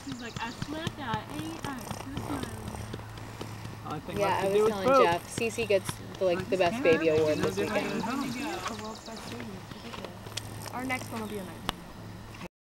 She's like, I slept, I ate, I was smiling. Yeah, I was telling Jeff, Cece gets the best baby award this weekend. Our next one will be a night.